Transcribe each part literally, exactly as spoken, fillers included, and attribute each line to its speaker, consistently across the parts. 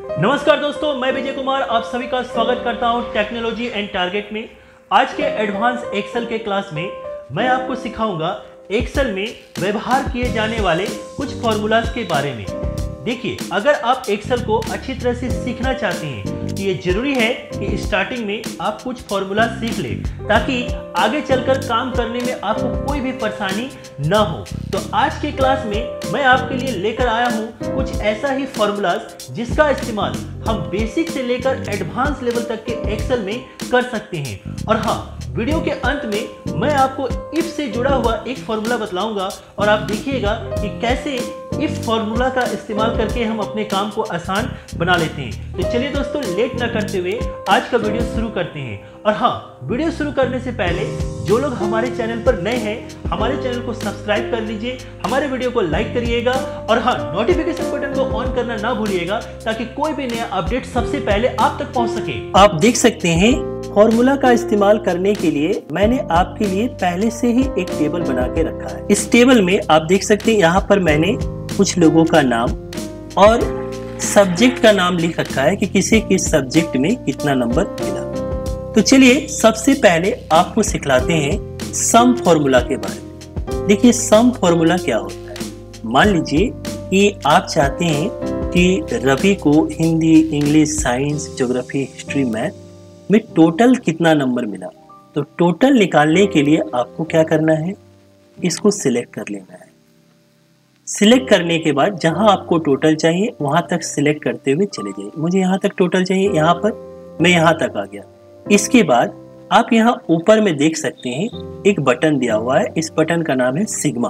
Speaker 1: नमस्कार दोस्तों, मैं विजय कुमार आप सभी का स्वागत करता हूं टेक्नोलॉजी एंड टारगेट में। आज के एडवांस एक्सेल के क्लास में मैं आपको सिखाऊंगा एक्सेल में व्यवहार किए जाने वाले कुछ फॉर्मूलाज के बारे में। देखिए, अगर आप एक्सेल को अच्छी तरह से सीखना चाहते हैं तो ये जरूरी है कि स्टार्टिंग में आप कुछ फॉर्मूला सीख लें ताकि आगे चलकर काम करने में आपको कोई भी परेशानी ना हो। तो आज के क्लास में मैं आपके लिए लेकर आया हूँ कुछ ऐसा ही फॉर्मूलाज जिसका इस्तेमाल हम बेसिक से लेकर एडवांस लेवल तक के एक्सेल में कर सकते हैं। और हाँ, वीडियो के अंत में मैं आपको इफ से जुड़ा हुआ एक फॉर्मूला बतलाऊंगा और आप देखिएगा कि कैसे इफ फॉर्मूला का इस्तेमाल करके हम अपने काम को आसान बना लेते हैं। तो चलिए दोस्तों, लेट ना करते हुए आज का वीडियो शुरू करते हैं। और हाँ, वीडियो शुरू करने से पहले जो लोग हमारे चैनल पर नए हैं, हमारे चैनल को सब्सक्राइब कर लीजिए, हमारे वीडियो को लाइक करिएगा और हाँ, नोटिफिकेशन बटन को ऑन करना ना भूलिएगा ताकि कोई भी नया अपडेट सबसे पहले आप तक पहुंच सके। आप देख सकते हैं फॉर्मूला का इस्तेमाल करने के लिए मैंने आपके लिए पहले से ही एक टेबल बना के रखा है। इस टेबल में आप देख सकते हैं यहाँ पर मैंने कुछ लोगों का नाम और सब्जेक्ट का नाम लिख रखा है कि किसी किस सब्जेक्ट में कितना नंबर मिला। तो चलिए सबसे पहले आपको सिखलाते हैं सम फॉर्मूला के बारे में। देखिए, सम फॉर्मूला क्या होता है। मान लीजिए कि आप चाहते हैं कि रवि को Hindi, English, science, geography, history, math में टोटल कितना नंबर मिला। तो टोटल निकालने के लिए आपको क्या करना है, इसको सिलेक्ट कर लेना है। सिलेक्ट करने के बाद जहां आपको टोटल चाहिए वहां तक सिलेक्ट करते हुए चले जाइए। मुझे यहां तक टोटल चाहिए, यहां पर मैं यहां तक आ गया। इसके बाद आप यहां ऊपर में देख सकते हैं एक बटन दिया हुआ है। इस बटन का नाम है सिग्मा।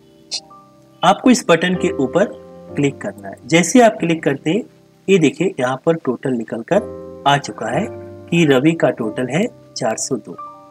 Speaker 1: आपको इस बटन के ऊपर क्लिक करना है। जैसे आप क्लिक करते हैं, ये देखिए यहाँ पर टोटल निकल कर आ चुका है कि रवि का टोटल है चार सौ दो।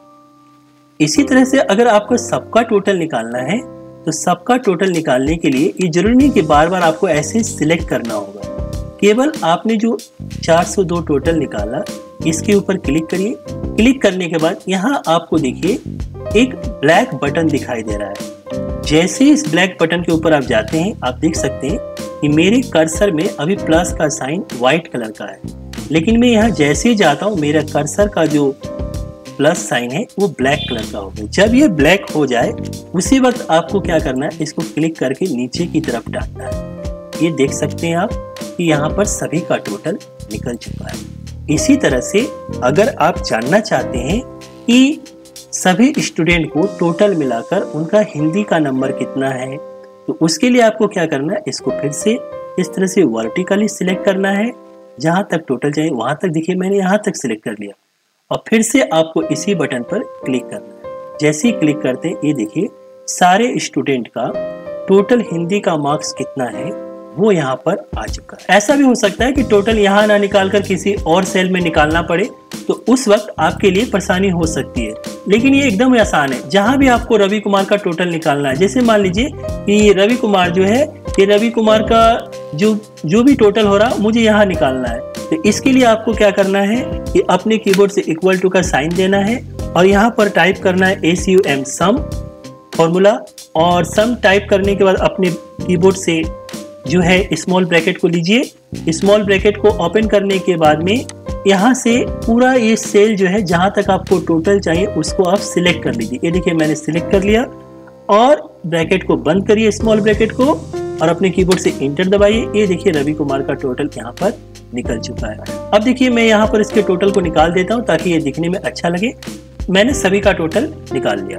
Speaker 1: इसी तरह से अगर आपको सबका टोटल निकालना है तो सबका टोटल निकालने के लिए ये जरूरी नहीं कि बार बार आपको ऐसे सिलेक्ट करना होगा। केवल आपने जो चार सौ दो टोटल निकाला, इसके ऊपर क्लिक करिए। क्लिक करने के बाद यहाँ आपको देखिए एक ब्लैक बटन दिखाई दे रहा है। जैसे इस ब्लैक बटन के ऊपर आप जाते हैं, आप देख सकते हैं कि मेरे कर्सर में अभी प्लस का साइन व्हाइट कलर का है, लेकिन मैं यहाँ जैसे ही जाता हूँ मेरा कर्सर का जो प्लस साइन है वो ब्लैक कलर का हो गया। जब ये ब्लैक हो जाए उसी वक्त आपको क्या करना है, इसको क्लिक करके नीचे की तरफ डालना है। ये देख सकते हैं आप कि यहाँ पर सभी का टोटल निकल चुका है। इसी तरह से अगर आप जानना चाहते हैं कि सभी स्टूडेंट को टोटल मिलाकर उनका हिंदी का नंबर कितना है, तो उसके लिए आपको क्या करना है, इसको फिर से इस तरह से वर्टिकली सिलेक्ट करना है। जहां तक टोटल चाहिए वहां तक, देखिए मैंने यहां तक सिलेक्ट कर लिया और फिर से आपको इसी बटन पर क्लिक करना है। जैसे ही क्लिक करते हैं, ये देखिए सारे स्टूडेंट का टोटल हिंदी का मार्क्स कितना है वो यहाँ पर आ चुका है। ऐसा भी हो सकता है कि टोटल यहाँ ना निकाल कर किसी और सेल में निकालना पड़े, तो उस वक्त आपके लिए परेशानी हो सकती है, लेकिन ये एकदम आसान है। जहां भी आपको रवि कुमार का टोटल निकालना है, जैसे मान लीजिए कि रवि कुमार जो है, ये रवि कुमार का जो जो भी टोटल हो रहा मुझे यहाँ निकालना है। तो इसके लिए आपको क्या करना है कि अपने कीबोर्ड से इक्वल टू का साइन देना है और यहाँ पर टाइप करना है S U M sum formula. और सम टाइप करने के बाद अपने कीबोर्ड से जो है स्मॉल ब्रैकेट को लीजिए। स्मॉल ब्रैकेट को ओपन करने के बाद में यहाँ से पूरा ये सेल जो है जहां तक आपको टोटल चाहिए उसको आप सिलेक्ट कर लीजिए। ये देखिए मैंने सिलेक्ट कर लिया और ब्रैकेट को बंद करिए, स्मॉल ब्रैकेट को, और अपने कीबोर्ड से इंटर दबाइए। ये देखिए रवि कुमार का टोटल यहाँ पर निकल चुका है। अब देखिए मैं यहाँ पर इसके टोटल को निकाल देता हूँ ताकि ये दिखने में अच्छा लगे। मैंने सभी का टोटल निकाल लिया।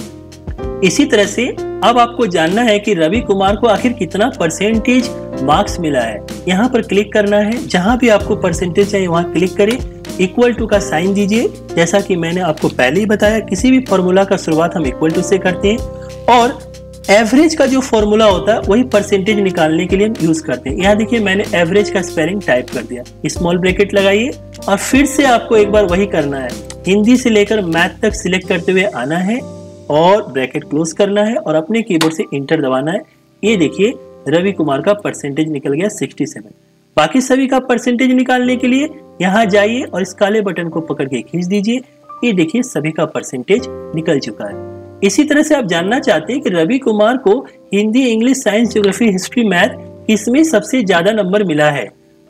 Speaker 1: इसी तरह से अब आपको जानना है कि रवि कुमार को आखिर कितना परसेंटेज मार्क्स मिला है। यहाँ पर क्लिक करना है, जहां भी आपको परसेंटेज चाहिए वहां क्लिक करें, इक्वल टू का साइन दीजिए। जैसा कि मैंने आपको पहले ही बताया, किसी भी फॉर्मूला का शुरुआत हम इक्वल टू से करते हैं और एवरेज का जो फॉर्मूला होता है वही परसेंटेज निकालने के लिए हम यूज करते हैं। यहाँ देखिए मैंने एवरेज का स्पेलिंग टाइप कर दिया। स्मॉल ब्रैकेट लगाइए और फिर से आपको एक बार वही करना है, हिंदी से लेकर मैथ तक सिलेक्ट करते हुए आना है और ब्रैकेट क्लोज करना है और अपने कीबोर्ड से इंटर दबाना है। ये देखिए रवि कुमार का परसेंटेज निकल गया सड़सठ। बाकी सभी का परसेंटेज निकालने के लिए यहाँ जाइए और इस काले बटन को पकड़ के खींच दीजिए। ये देखिए सभी का परसेंटेज निकल चुका है। इसी तरह से आप जानना चाहते हैं कि रवि कुमार को Hindi, English, science, geography, history, math किसमें सबसे ज्यादा नंबर मिला है,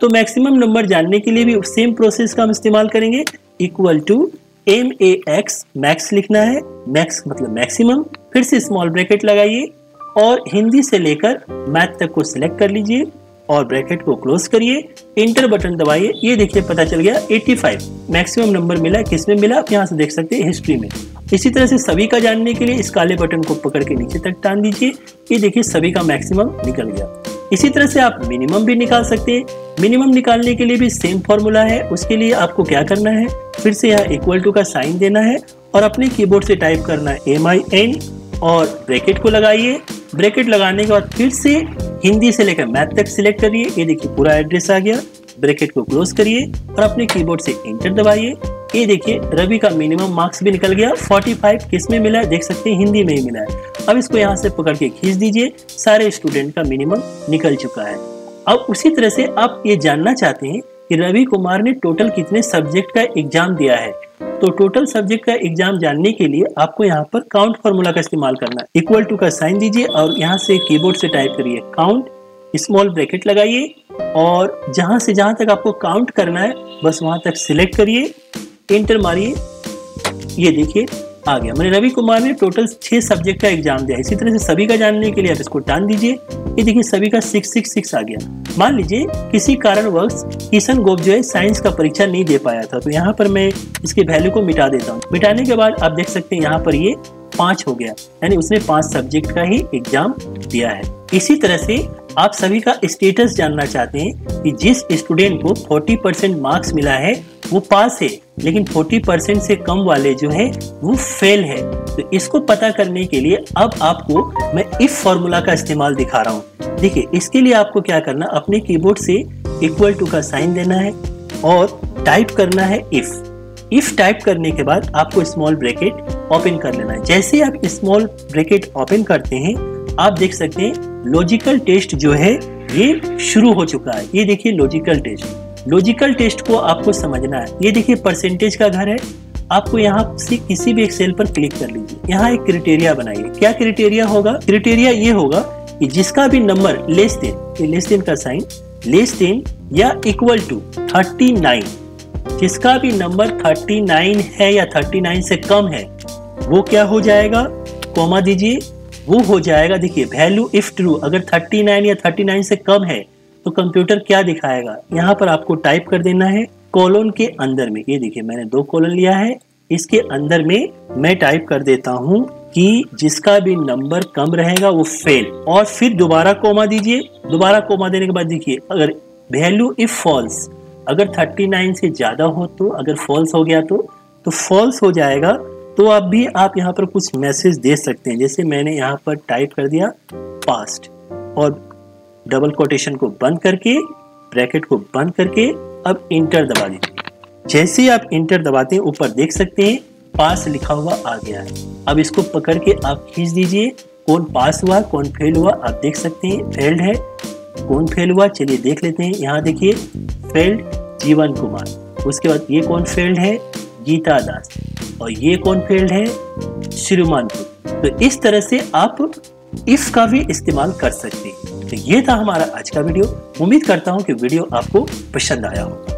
Speaker 1: तो मैक्सिमम नंबर जानने के लिए भी सेम प्रोसेस का हम इस्तेमाल करेंगे। Equal to M A X, max लिखना है, मैक्स मतलब मैक्सिमम, फिर से स्मॉल ब्रैकेट लगाइए और हिंदी से लेकर मैथ तक को सिलेक्ट कर लीजिए और ब्रैकेट को क्लोज करिए, इंटर बटन दबाइए। ये देखिए पता चल गया पचासी मैक्सिमम नंबर मिला। किस में मिला आप यहाँ से देख सकते हैं, हिस्ट्री में। इसी तरह से सभी का जानने के लिए इस काले बटन को पकड़ के नीचे तक टान दीजिए। ये देखिए सभी का मैक्सिमम निकल गया। इसी तरह से आप मिनिमम भी निकाल सकते हैं। मिनिमम निकालने के लिए भी सेम फॉर्मूला है। उसके लिए आपको क्या करना है, फिर से यहाँ इक्वल टू का साइन देना है और अपने कीबोर्ड से टाइप करना है एम आई एन और ब्रैकेट को लगाइए। ब्रैकेट लगाने के बाद फिर से हिंदी से लेकर मैथ तक सिलेक्ट करिए। ये देखिए पूरा एड्रेस आ गया। ब्रैकेट को क्लोज करिए और अपने कीबोर्ड से एंटर दबाइए। ये देखिए रवि का मिनिमम मार्क्स भी निकल गया। पैंतालीस किस में मिला है, देख सकते हैं हिंदी में ही मिला है। अब इसको यहाँ से पकड़ के खींच दीजिए, सारे स्टूडेंट का मिनिमम निकल चुका है। अब उसी तरह से आप ये जानना चाहते हैं कि रवि कुमार ने टोटल कितने सब्जेक्ट का एग्जाम दिया है, तो टोटल सब्जेक्ट का एग्जाम जानने के लिए आपको यहाँ पर काउंट फॉर्मूला का इस्तेमाल करना है। इक्वल टू का साइन दीजिए और यहाँ से कीबोर्ड से टाइप करिए काउंट, स्मॉल ब्रैकेट लगाइए और जहां से जहां तक आपको काउंट करना है बस वहां तक सिलेक्ट करिए, एंटर मारिए। ये देखिए आ गया। मैंने रवि कुमार ने टोटल छह सब्जेक्ट का एग्जाम दिया। इसी तरह से सभी का जानने के लिए आप इसको टान दीजिए। ये देखिए सभी का सिक्स सिक्स सिक्स आ गया। मान लीजिए किसी कारणवश किशन गोप जो है साइंस का परीक्षा नहीं दे पाया था, तो यहाँ पर मैं इसके वैल्यू को मिटा देता हूँ। मिटाने के बाद आप देख सकते हैं यहाँ पर ये पांच हो गया, यानी उसने पांच सब्जेक्ट का ही एग्जाम दिया है। इसी तरह से आप सभी का स्टेटस जानना चाहते हैं कि जिस स्टूडेंट को चालीस परसेंट मार्क्स मिला है वो पास है, लेकिन चालीस परसेंट से कम वाले जो है वो फेल है। तो इसको पता करने के लिए अब आपको मैं इफ फॉर्मूला का इस्तेमाल दिखा रहा हूँ। देखिए इसके लिए आपको क्या करना, अपने कीबोर्ड से इक्वल टू का साइन देना है और टाइप करना है इफ। इफ टाइप करने के बाद आपको स्मॉल ब्रैकेट ओपन कर लेना है। जैसे आप स्मॉल ब्रैकेट ओपन करते हैं आप देख सकते हैं लॉजिकल टेस्ट जो है ये शुरू हो चुका है। ये देखिए लॉजिकल टेस्ट। लॉजिकल टेस्ट को आपको समझना है। ये देखिए परसेंटेज का घर है। आपको यहाँ से किसी भी एक सेल पर क्लिक कर लीजिए। यहाँ एक क्राइटेरिया बनाइए। क्या क्राइटेरिया होगा? क्राइटेरिया ये होगा कि जिसका भी नंबर लेस देन, ये लेस देन का साइन, लेस देन या इक्वल टू थर्टी नाइन, जिसका भी नंबर थर्टी नाइन है या थर्टी नाइन से कम है वो क्या हो जाएगा, कॉमा दीजिए, वो हो जाएगा। देखिए वैल्यू इफ ट्रू, अगर थर्टी नाइन या थर्टी नाइन से कम है तो कंप्यूटर क्या दिखाएगा, यहाँ पर आपको टाइप कर देना है कॉलन के अंदर में। ये देखिए मैंने दो कॉलन लिया है, इसके अंदर में मैं टाइप कर देता हूँ कि जिसका भी नंबर कम रहेगा वो फेल, और फिर दोबारा कोमा दीजिए। दोबारा कोमा देने के बाद देखिए अगर वैल्यू इफ फॉल्स, अगर थर्टी नाइन से ज्यादा हो तो, अगर फॉल्स हो गया तो तो फॉल्स हो जाएगा। तो अब भी आप यहाँ पर कुछ मैसेज दे सकते हैं, जैसे मैंने यहाँ पर टाइप कर दिया पास्ट और डबल कोटेशन को बंद करके ब्रैकेट को बंद करके अब इंटर दबा दीजिए। जैसे ही आप इंटर दबाते हैं ऊपर देख सकते हैं पास लिखा हुआ आ गया है। अब इसको पकड़ के आप खींच दीजिए, कौन पास हुआ कौन फेल हुआ आप देख सकते हैं। फेल्ड है, कौन फेल हुआ चलिए देख लेते हैं। यहाँ देखिए फेल्ड जीवन कुमार, उसके बाद ये कौन फेल्ड है, गीता दास, और ये कौन फेल्ड है, श्रीमान। तो इस तरह से आप इफ का भी इस्तेमाल कर सकते हैं। तो ये था हमारा आज का वीडियो। उम्मीद करता हूँ कि वीडियो आपको पसंद आया हो।